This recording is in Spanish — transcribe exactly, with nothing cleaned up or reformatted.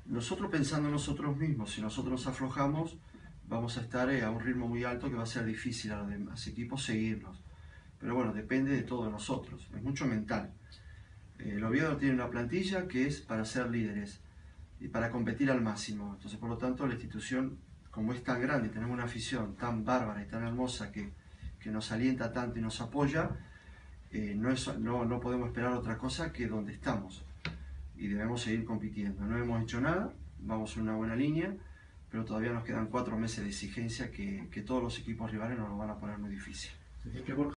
Nosotros pensando en nosotros mismos, si nosotros nos aflojamos, vamos a estar eh, a un ritmo muy alto que va a ser difícil a los demás equipos seguirnos. Pero bueno, depende de todos nosotros, es mucho mental. Eh, el Oviedo tiene una plantilla que es para ser líderes y para competir al máximo. Entonces, por lo tanto, la institución, como es tan grande y tenemos una afición tan bárbara y tan hermosa que, que nos alienta tanto y nos apoya, eh, no, es, no, no podemos esperar otra cosa que donde estamos. Y debemos seguir compitiendo. No hemos hecho nada, vamos en una buena línea, pero todavía nos quedan cuatro meses de exigencia que, que todos los equipos rivales nos lo van a poner muy difícil.